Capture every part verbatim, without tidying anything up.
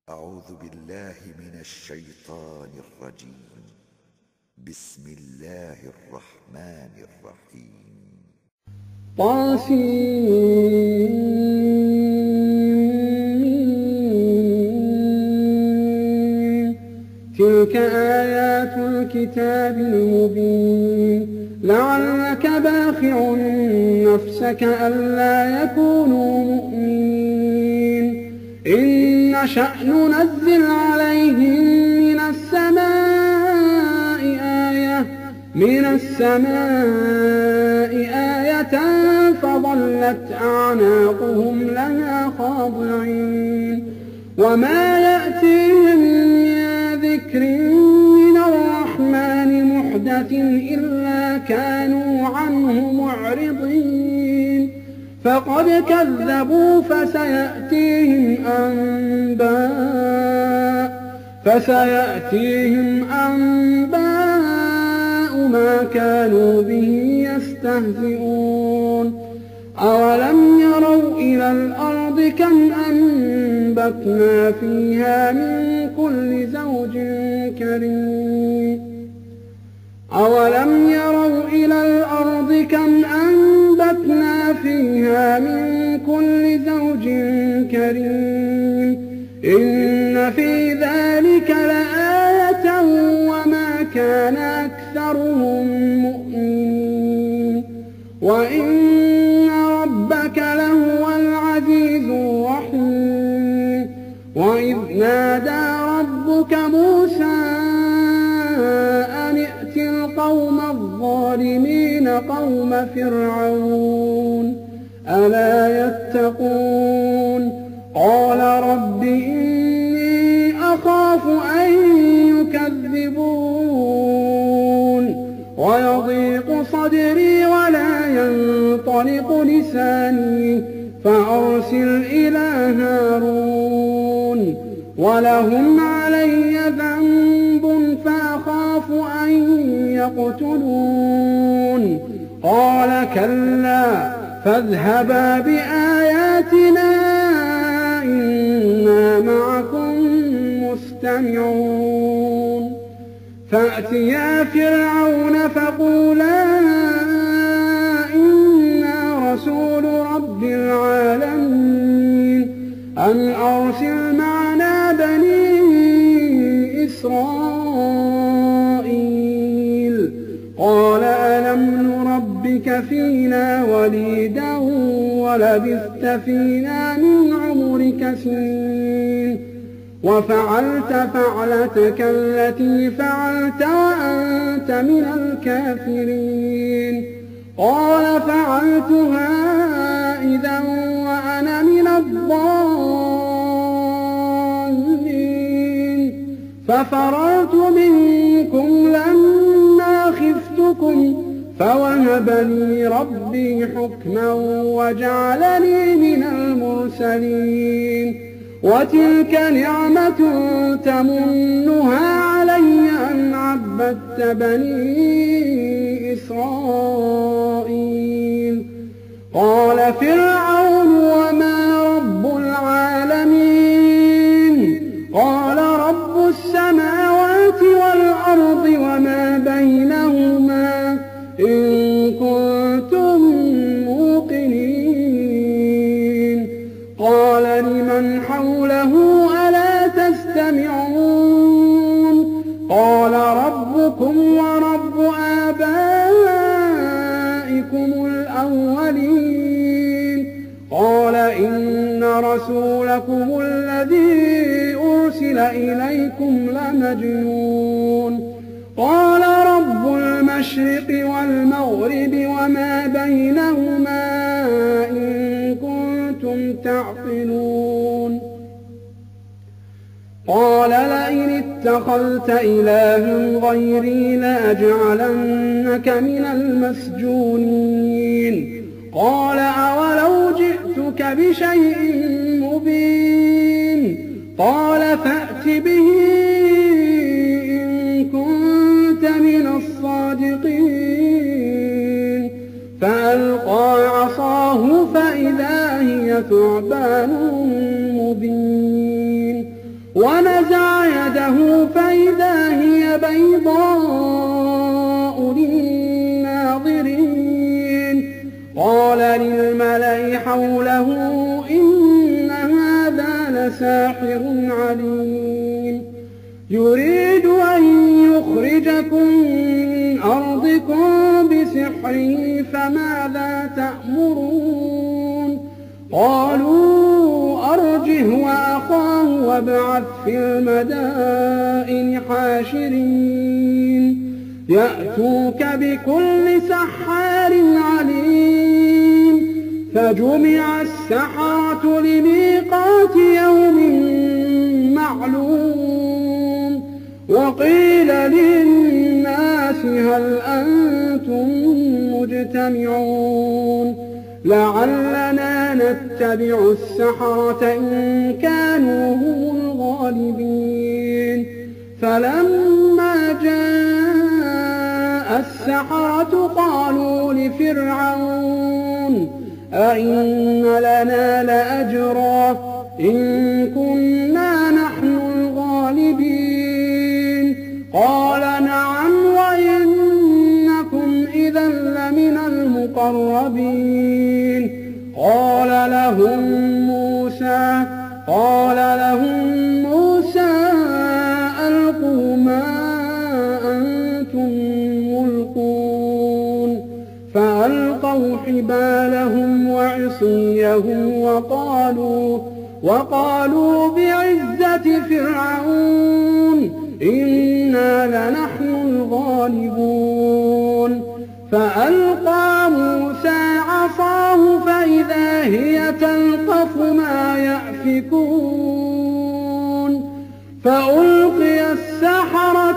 أعوذ بالله من الشيطان الرجيم. بسم الله الرحمن الرحيم. طاسين. تلك آيات الكتاب المبين. لعلك باخع نفسك ألا يكونوا مؤمنين. إن نشأ ننزل عليهم من السماء آية من السماء آية فظلت أعناقهم لها خاضعين. وما يأتيهم من ذكر من الرحمن محدث إلا كانوا عنه معرضين. فقد كذبوا فسيأتيهم أنباء فسيأتيهم أنباء ما كانوا به يستهزئون. أولم يروا إلى الأرض كم أنبتنا فيها من كل زوج كريم أولم يروا إلى الأرض كم أنبتنا فيها من كل زوج كريم إن في ذلك لآية وما كان أكثرهم مؤمنين. وإن ربك لهو العزيز الرحيم. وإذ نادى ربك موسى أن ائت القوم الظالمين قوم فرعون ألا يتقون. قال رب إني أخاف أن يكذبون ويضيق صدري ولا ينطلق لساني فأرسل إلى هارون ولهم علي ذنب فأخاف أن يقتلون. قال كلا فاذهبا بآياتنا إنا معكم مستمعون. فأتيا فرعون فقولا إنا رسول رب العالمين أن أرسل معنا بني إسرائيل. قال ألم نربك فينا وليدا ولبثت فينا من عمرك سنين وفعلت فعلتك التي فعلت وأنت من الكافرين. قال فعلتها إذا وأنا من الضالين ففررت منكم لما خفتكم فوهب لي ربي حكما وجعلني من المرسلين. وتلك نعمة تمنها علي أن عبدت بني إسرائيل. قال فرعون وما رب العالمين. قال رب السماوات والأرض وما بينهما إن كنتم موقنين. قال لمن حوله ألا تستمعون. قال ربكم ورب آبائكم الأولين. قال إن رسولكم الذي أرسل إليكم لمجنون. قال رب المشرق والمغرب وما بينهما إن كنتم تعقلون. قال لئن اتخذت إلها غيري لأجعلنك من المسجونين. قال أولو جئتك بشيء مبين. قال فأت به إن كنت من الصادقين. فألقى عصاه فإذا هي ثعبان مبين. ونزع يده فإذا هي بيضاء للناظرين. قال للملأ حوله إن هذا لساحر عليم يريد أن يخرجكم من أرضكم بسحره فماذا تأمرون؟ قالوا أرجه وأخاه وابعث في المدائن حاشرين يأتوك بكل سحار عليم. فجمع السحرة لميقات يوم معلوم. وقيل للناس هل أنتم مجتمعون لعلنا نتبع السحرة إن كانوا هم الغالبين. فلما جاء السحرة قالوا لفرعون أئن لنا لأجرا إن كنا نحن الغالبين؟ قال نعم وإنكم إذا لمن المقربين. قال لهم موسى قال لهم موسى ألقوا ما أنتم ملقون. فألقوا حبالهم وعصيهم وقالوا وقالوا بعزة فرعون إنا لنحن الغالبون. فألقى موسى عصاه فإذا هي تلقف ما يأفكون. فألقي السحرة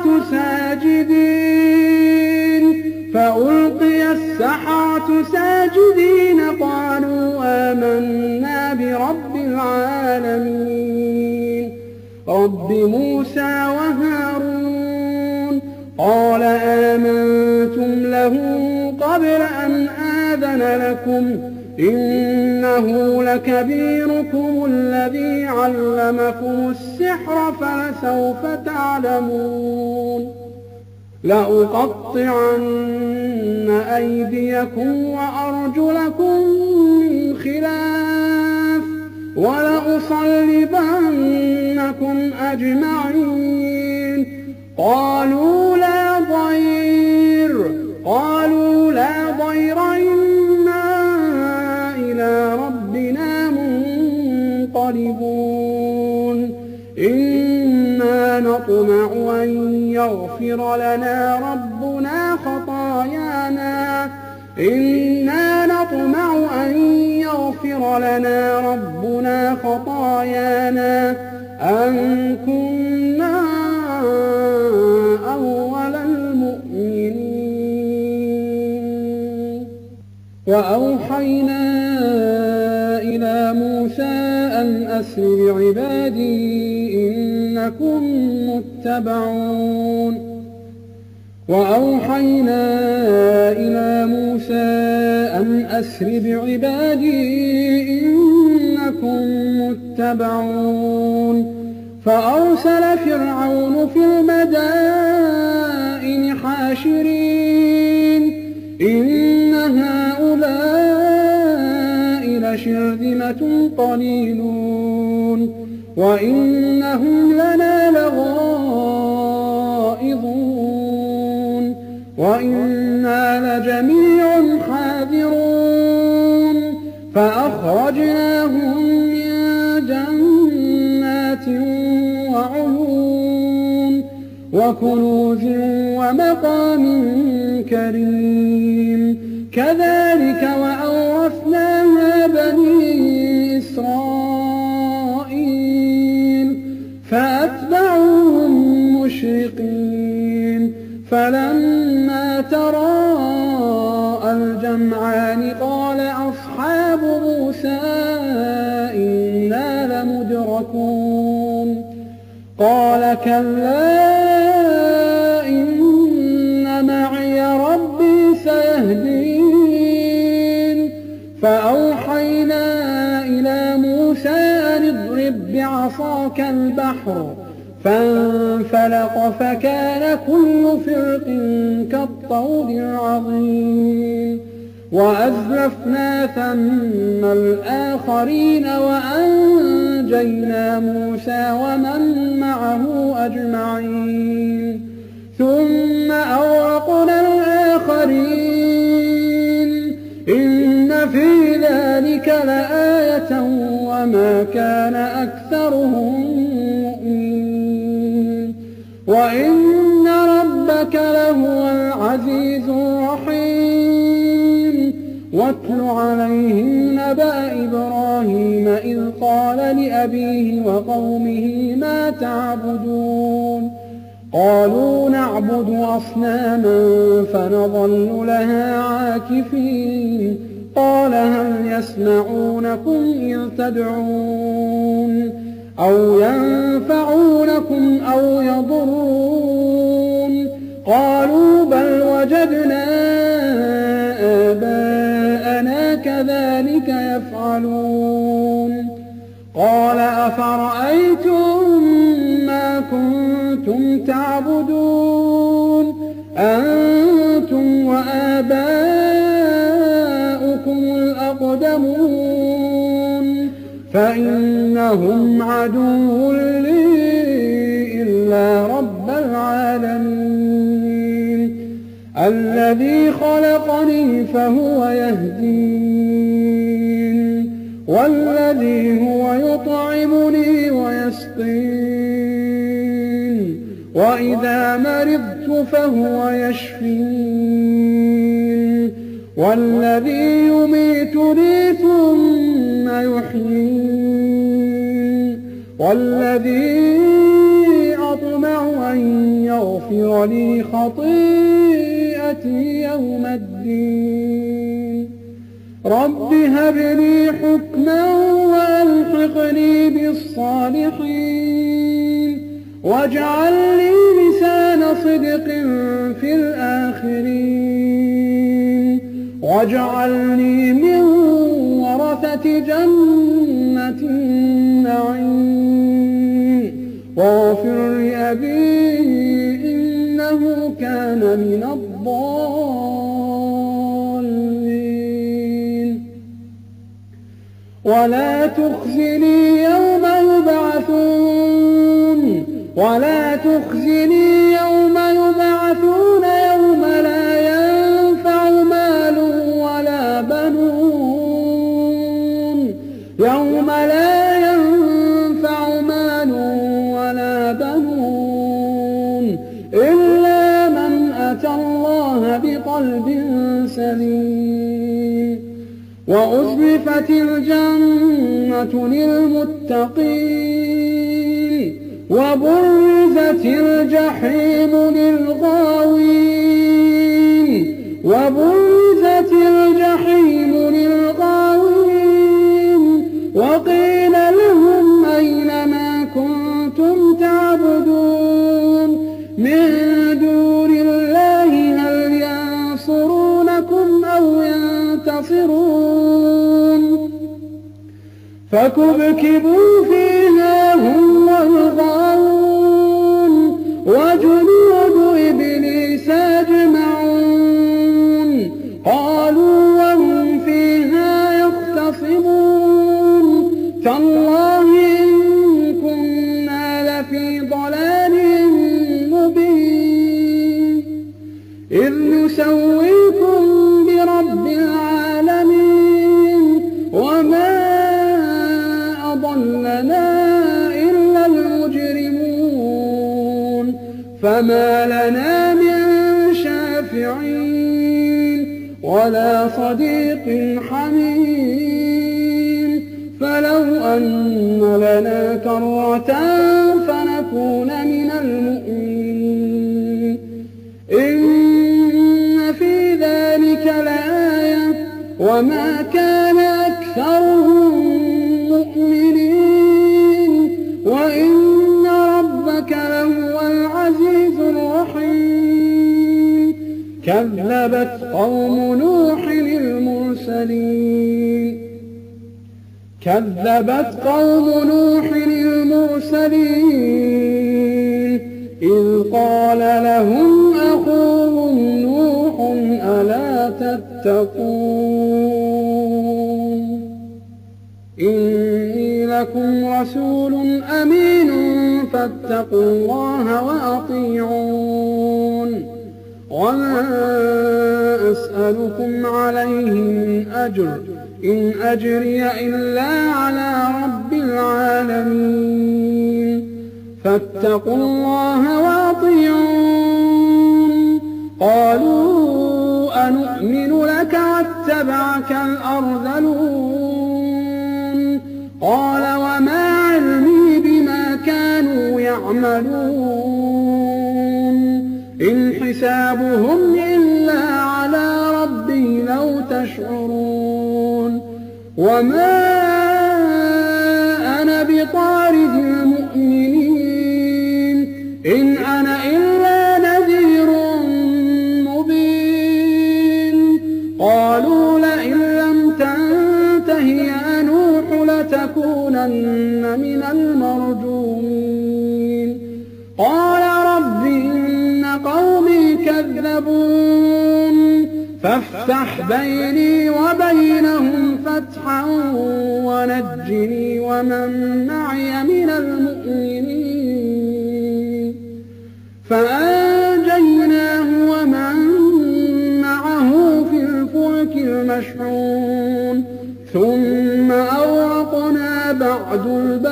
ساجدين فألقي السحرة ساجدين قالوا آمنا برب العالمين رب موسى وهارون. قال آمنتم له قبل أن آذن لكم إنه لكبيركم الذي علمكم السحر فلسوف تعلمون لأقطعن أيديكم وأرجلكم من خلاف ولأصلبنكم أجمعين. قالوا لا ضير قالوا لا ضير إنا إلى ربنا منقلبون. إنا نطمع أن يغفر لنا ربنا خطايانا إنا نطمع أن يغفر لنا ربنا خطايانا أن كنا أول المؤمنين. وأوحينا إلى موسى أن أسر بعبادي إنكم متبعون. وأوحينا إلى موسى أن أسر بعبادي إنكم متبعون. فأرسل فرعون في المدائن حاشرين إن هؤلاء لشرذمة قليلون وإنهم لنا لغائظون وإنا لجميع حاذرون. فأخرجناهم من جنات وعيون وكنوز ومقام كريم. كذلك وأورثناها بني إسرائيل فأتبعوهم مشرقين. فلما تراءى الجمعان قال أصحاب موسى إنا لمدركون. قال كلا إن معي ربي سيهدين. فأوحينا إلى موسى أن اضرب بعصاك بعصاك البحر فانفلق فكان كل فرق كالطود العظيم وأزلفنا ثم الآخرين وأنجينا موسى ومن معه أجمعين ثم أغرقنا الآخرين إن في ذلك لآية وما كان أكثرهم مؤمنين وإن ربك لهو العزيز الرحيم واتل عليهم نبأ إبراهيم إذ قال لأبيه وقومه ما تعبدون قالوا نعبد أصناما فنظل لها عاكفين قال هل يسمعونكم إذ تدعون أو ينفعونكم أو يضرون قالوا بل وجدنا آباءنا كذلك يفعلون قال أفرأيتم ما كنتم تعبدون أنتم وآباؤكم الأقدمون فإنهم عدو لي إلا رب العالمين الذي خلقني فهو يهدين والذي هو يطعمني ويسقين وإذا مرضت فهو يشفين والذي يميتني ثم يحيين والذي أطمع أن يغفر لي خطيئتي يوم الدين رب هب لي حكما وألحقني بالصالحين واجعل لي لسان صدق في الآخرين واجعلني من ورثة جنة النعيم واغفر لأبي إنه كان من الضالين ولا تخزني يوم يبعثون ولا تخزني يوم يبعثون يوم لا ينفع مال ولا بنون يوم لا ينفع مال ولا بنون إلا من أتى الله بقلب سليم وأزلفت الجنة للمتقين وبرزت الجحيم للغاوين وبرزت الجحيم للغاوين وقيل لهم أين ما كنتم تعبدون من دون الله هل ينصرونكم أو ينتصرون فكبكبوا فيها هم والغاوون وجنود إبليس أجمعون قالوا وهم فيها يختصمون تالله إن كنا لفي ضلال مبين إذ نسويكم برب العالمين وما أضلنا إلا المجرمون فما لنا من شافعين ولا صديق حميم فلو أن لنا كرة فنكون من المؤمنين إن في ذلك لآية وما كان أكثرهم مؤمنين وإن ربك لهو العزيز الرحيم كذبت قوم نوح المرسلين كذبت قوم نوح المرسلين إذ قال لهم أخوهم نوح ألا تتقون إني لكم رسول أمين فاتقوا الله وأطيعون وما أسألكم عليه من أجر إن أجري إلا على رب العالمين فاتقوا الله وأطيعون قالوا أنؤمن لك واتبعك الأرذلون قال وما علمي بما كانوا يعملون إن حسابهم إلا على ربي لو تشعرون وما أنا بطارد المؤمنين إن أنا إلا نذير مبين قالوا لئن لم تنته يا نوح لتكونن من المرجومين قال رب إن قومي كذبون فافتح بيني وبينهم فتحا ونجني ومن معي من المؤمنين فأنجيناه ومن معه في الفلك المشحون ثم أغرقنا بعد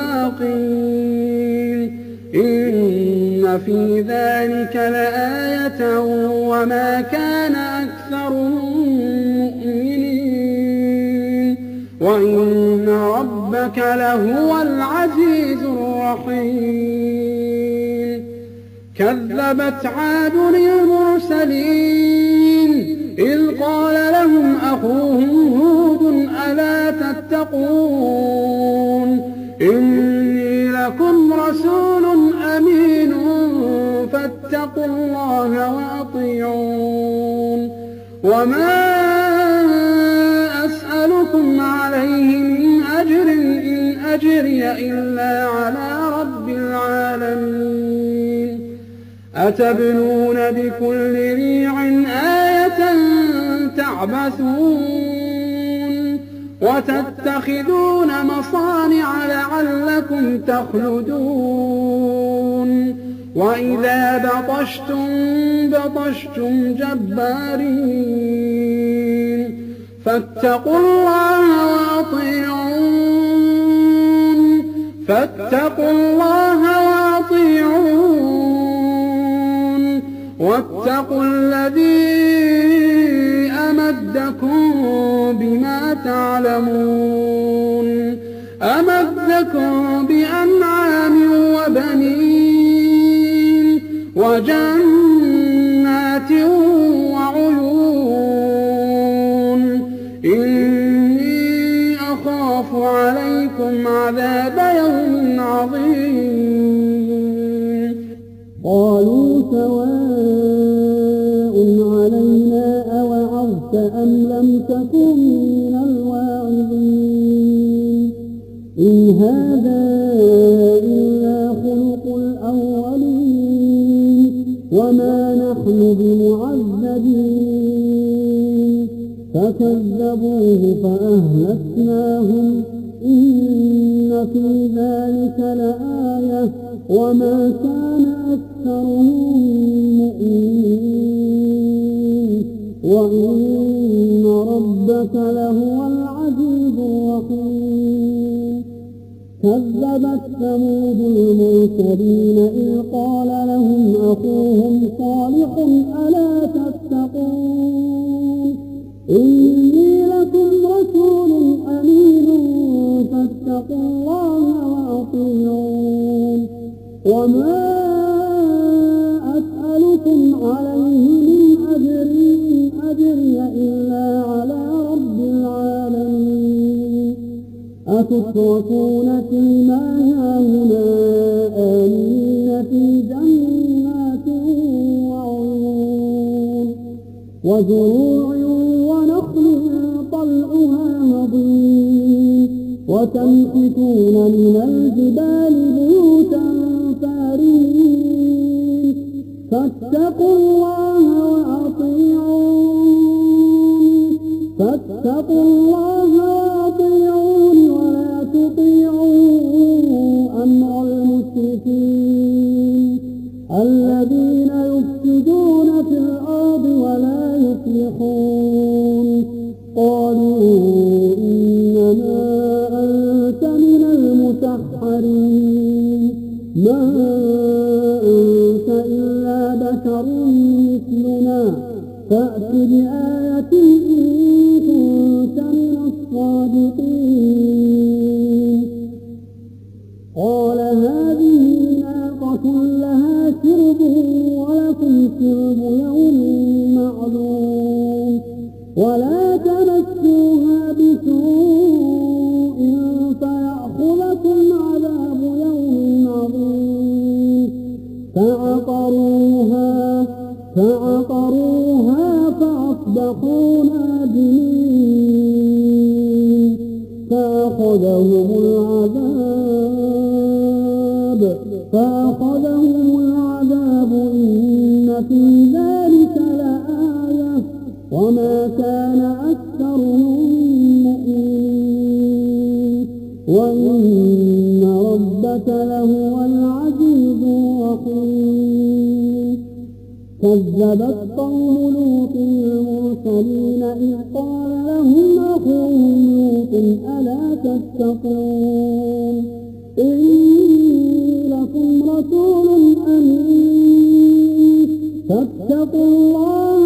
الباقين إن في ذلك لآية وما كان أكثرهم مؤمنين وإن ربك لهو العزيز الرحيم كذبت عاد المرسلين إذ قال لهم أخوهم هود ألا تتقون إني لكم رسول أمين فاتقوا الله وأطيعون وما أسألكم عليه من أجر إن أجري إلا على رب العالمين أتبنون بكل ريع آية تعبثون وتتخذون مصانع لعلكم تخلدون وإذا بطشتم بطشتم جبارين فاتقوا الله وأطيعون فاتقوا الله وأطيعون واتقوا الذي أمدكم بما تعلمون أمدكم بأنعام وبنين وجنات وعيون إني أخاف عليكم عذاب يوم عظيم قالوا سواء علينا أوعظت أم لم تكن من الواعظين إن هذا إلا خلق الأولين وما نحن بمعذبين فكذبوه فأهلكناهم إن في ذلك لآية وما كان أكثرهم مؤمنين وإن ربك لهو العزيز الرحيم كذبت ثمود المرسلين إذ قال لهم أخوهم صالح ألا تتقون إني لكم رسول أمين فاتقوا الله وأطيعون وما أسألكم عليه من أجر إن أجري إلا على رب العالمين أتتركون فيما هاهنا آمنين في جنات وعيون وزروع ونخل طلعها هضيم وتنحتون من الجبال بيوتا فارهين فاتقوا الله وأطيعون فاتقوا الله وأطيعون ولا تطيعوا أمر المشركين الذين يفسدون في الأرض ولا يصلحون. قالوا إنما أنت من المسحرين ما أنت إلا بشر مثلنا فأت بآية إن كنت من الصادقين. قال هذه ناقة لها شرب ولكم شرب يوم معلوم ولا تمسوها بسوء فيأخذكم عذاب يوم عظيم. فعقروها فعقروها فأصبحوا نادمين فأخذهم العذاب فأخذهم العذاب إن في ذلك لآية وما كان أكثرهم مؤمنين وإن ربك لهو العزيز الرحيم. كذبت قوم لوط المرسلين إذ قال لهم أخوهم لوط ألا تتقون إني لكم رسول أمين فاتقوا الله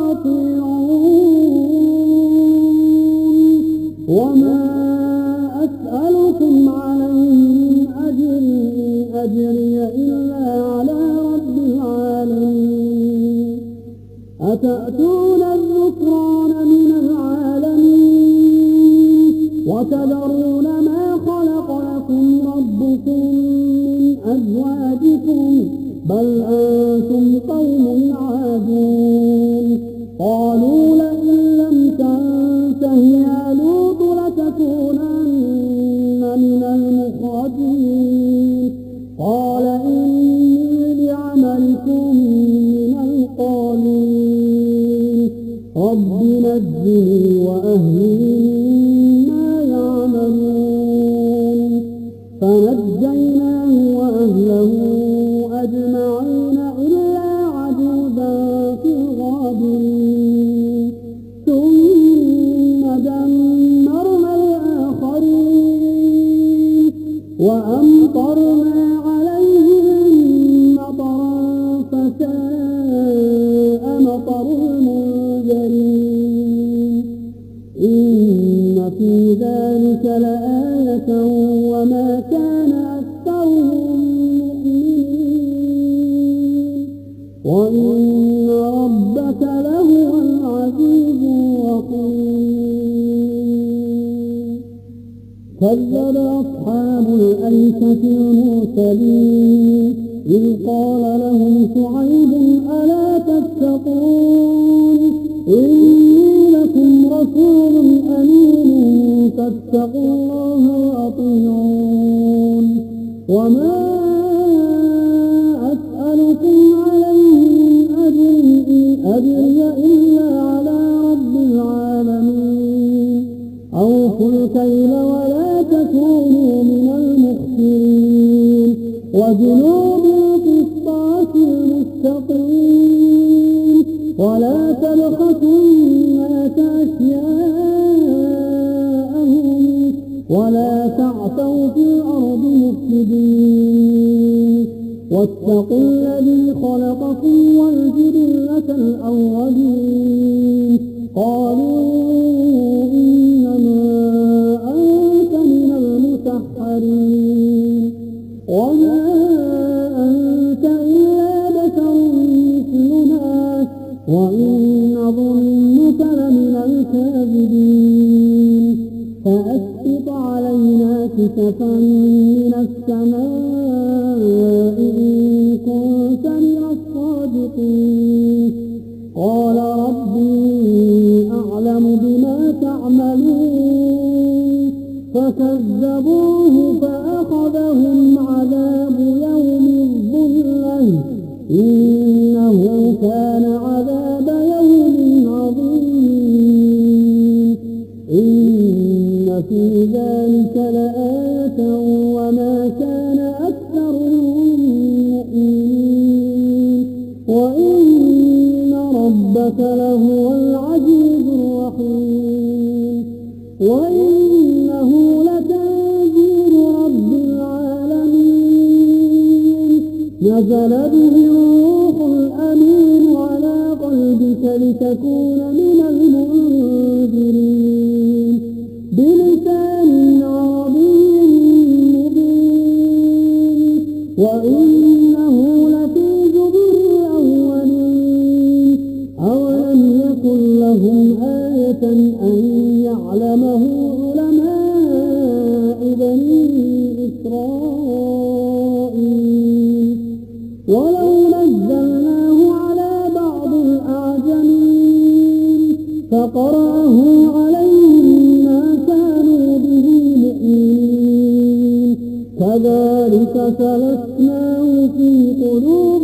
وأطيعون وما أسألكم عليه من أجر إن أجري إلا على رب العالمين. أتأتون الذكران من العالمين وتذرون ما خلق لكم ربكم من أزواجكم بل أنتم قوم عادون. قالوا لئن لم تنته يا لوط لتكونن من المخرجين. قال إني لعملكم من القالين رب نجني وأهلي مما يعملون. فنجيناه وأهله أجمعين إلا عجوزا في الغابرين. ثم دمرنا الآخرين وأمطرنا عليهم مطرا فساء مطر المنذرين. إن في ذلك لآية وما كان أكثرهم مؤمنين وإن ربك لهو العزيز الرحيم. كذب أصحاب الأيكة المرسلين إذ قال لهم شعيب ألا تتقون إني لكم رسول أمين فاتقوا الله وأطيعون وما أسألكم عليه من أجر إن أجري إلا على رب العالمين. أوفوا الكيل ولا تكونوا من المخسرين وزنوا بالقسطاس المستقيم ولا تبخسوا الناس أشياءهم ولا تعثوا في الأرض مفسدين. واتقوا الذي خلقكم والجبلة الأولين. قالوا إنما أنت من المسحرين وما أنت إلا بشر مثلنا وإن نظنك لمن الكاذبين. فأسقط علينا كسفا من السماء إن كنت من الصادقين. قال ربي أعلم بما تعملون فكذبوه فأخذهم عذاب يوم الظلة إنه كان عذاب يوم عظيم إن في ذلك لآية وما كان أكثرهم مؤمنين وإن ربك لهو العزيز الرحيم وإنه لتنزيل رب العالمين نزل به الروح الأمين على قلبك لتكون من المنذرين بلسان عربي مبين وإنه لفي زبر الأولين أولم يكن لهم آية أن يعلمه علماء بني إسرائيل ولو نزلناه على بعض الأعجمين فقرأه عليهم ما كانوا به مؤمنين كذلك سلكناه في قلوب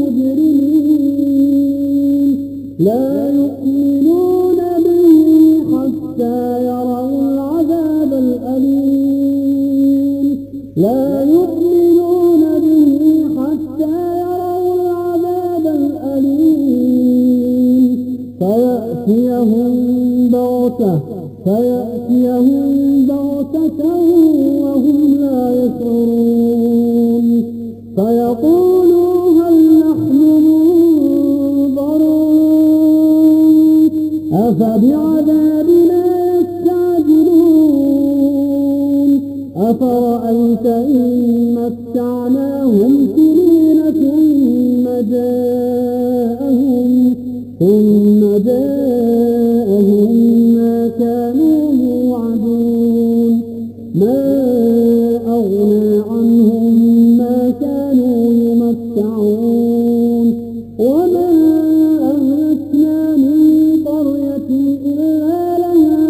المجرمين لا يؤمنون به حتى يروا العذاب الأليم لا يؤمنون به حتى يروا العذاب الأليم فيأتيهم بغتة فيأتيهم بغتة وهم لا يشعرون فيقولوا هل نحن منظرون أفبعذابنا يستعجلون أفرأيت إن متعناهم سنين ثم جاءهم ثم جاءهم ما كانوا يوعدون ما أغنى عنهم ما كانوا يمتعون وما أهلكنا من قرية إلا لها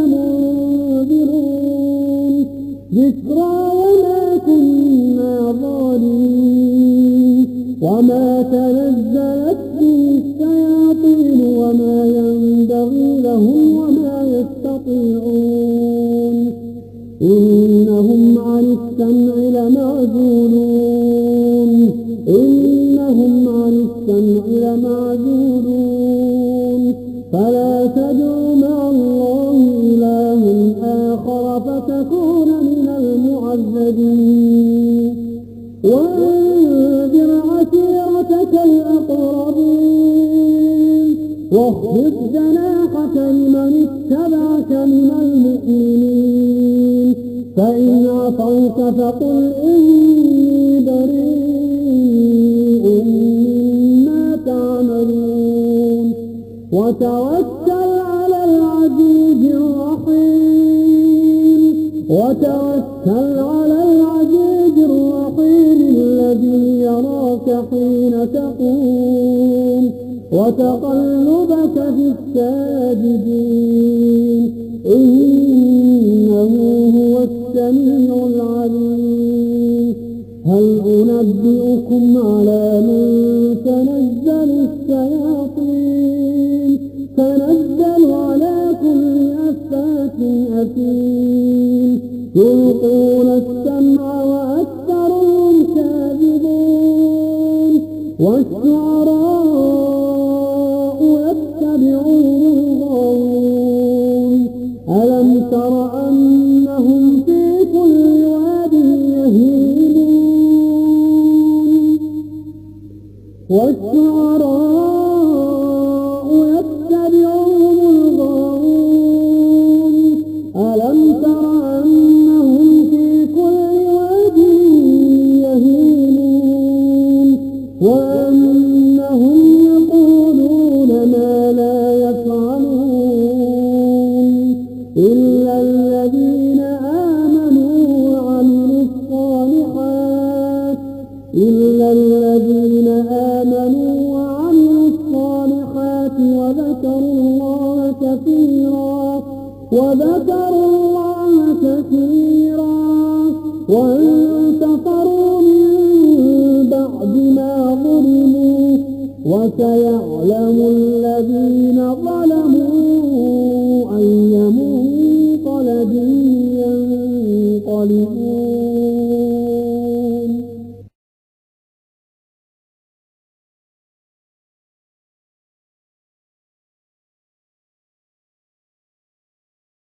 منذرون ذكرى وما كنا ظالمين وما تنزلت به الشياطين وما ينبغي لهم وما يستطيعون إنهم عن السمع لمعزولون إنهم عن السمع لمعزولون فلا تدع مع الله إلها آخر فتكون من المعذبين وأنذر عشيرتك الأقربين واخفض جناحك لمن اتبعك من المؤمنين فإن عصوك فقل إني بريء مما تعملون وتوكل على العزيز الرحيم وتوكل على العزيز الرحيم الذي يراك حين تقوم وتقلبك في الساجدين إنه هو السميع العليم هل أنبئكم على من تنزل الشياطين تنزل على كل أفاك أثيم يلقون السمع وأكثرهم كاذبون والشعراء يتبعون الغاوون ألم تر أنهم في كل واد يهيمون والشعراء يتبعون الغاوون ألم تر أنهم في كل واد يهيمون وأنهم يقولون ما لا يفعلون إلا الذين آمنوا وعملوا الصالحات إلا الذين آمنوا وعملوا الصالحات وذكروا الله كثيرا وذكروا الله كثيرا وسيعلم الذين ظلموا أي منقلب ينقلبون